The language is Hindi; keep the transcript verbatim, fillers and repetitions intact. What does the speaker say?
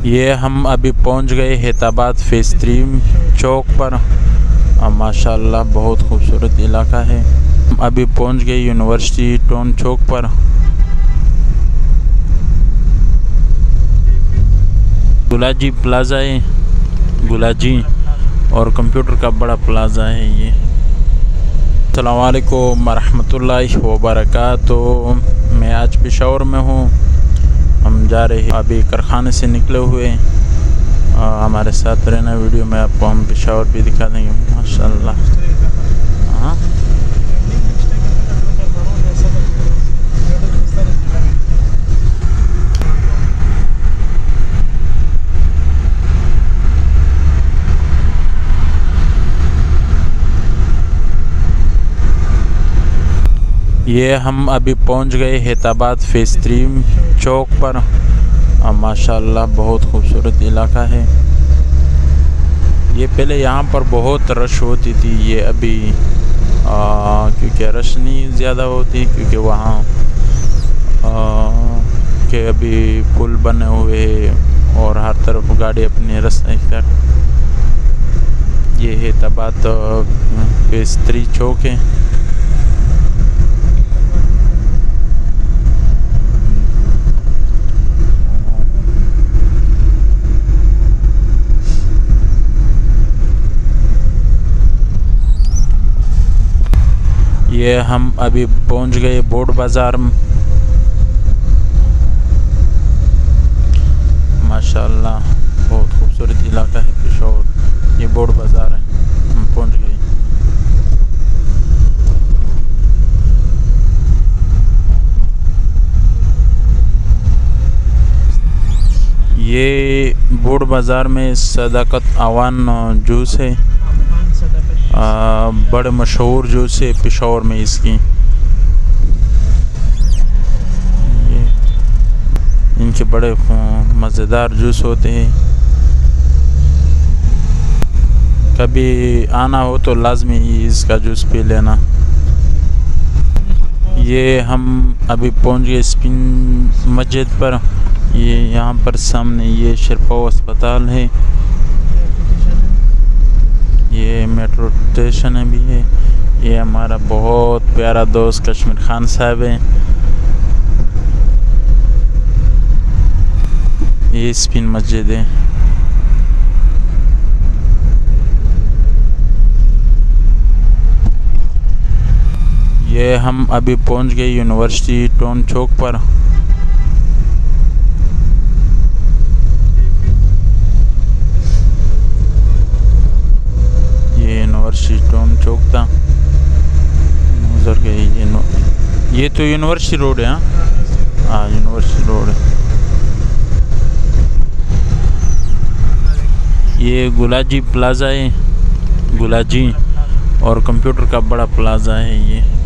ये हम अभी पहुंच गए हैदराबाद फेज़ थ्री चौक पर। माशाल्लाह बहुत खूबसूरत इलाका है। हम अभी पहुंच गए यूनिवर्सिटी टाउन चौक पर। गुलाजी प्लाज़ा है, गुलाजी और कंप्यूटर का बड़ा प्लाज़ा है ये। अस्सलाम वालेकुम रहमतुल्लाहि व बरकातुहू। मैं आज पेशावर में हूँ। हम जा रहे हैं अभी कारखाने से निकले हुए। आ, हमारे साथ रहना वीडियो में आपको हम पेशावर भी दिखा देंगे माशाल्लाह। हाँ ये हम अभी पहुंच गए हैदराबाद फेज़ थ्री चौक पर। माशाल्लाह बहुत खूबसूरत इलाका है ये। पहले यहाँ पर बहुत रश होती थी, ये अभी आ, क्योंकि रश नहीं ज़्यादा होती, क्योंकि वहाँ के अभी पुल बने हुए और हर तरफ गाड़ी अपने रास्ते कर। ये हैदराबाद फेज़ थ्री चौक है। ये हम अभी पहुंच गए बोर्ड बाज़ार में। माशाल्लाह बहुत खूबसूरत इलाका है पेशावर। ये बोर्ड बाज़ार है, हम पहुंच गए। ये बोर्ड बाज़ार में सदाकत आवान जूस है। आ, बड़े मशहूर जूस है पेशावर में इसकी। ये इनके बड़े मज़ेदार जूस होते हैं। कभी आना हो तो लाजमी इसका जूस पी लेना। ये हम अभी पहुंच गए स्पिन मस्जिद पर। ये यहाँ पर सामने ये शेरपाव अस्पताल है। ये मेट्रो स्टेशन भी है। ये हमारा बहुत प्यारा दोस्त कश्मीर खान साहब है। ये स्पिन मस्जिद है। ये हम अभी पहुंच गए यूनिवर्सिटी टाउन चौक पर। यूनिवर्सिटी टाउन चौक था, गुजर गई ये। ये तो यूनिवर्सिटी रोड है। हाँ हाँ यूनिवर्सिटी रोड है। ये गुलाजी प्लाज़ा है, गुलाजी और कंप्यूटर का बड़ा प्लाज़ा है ये।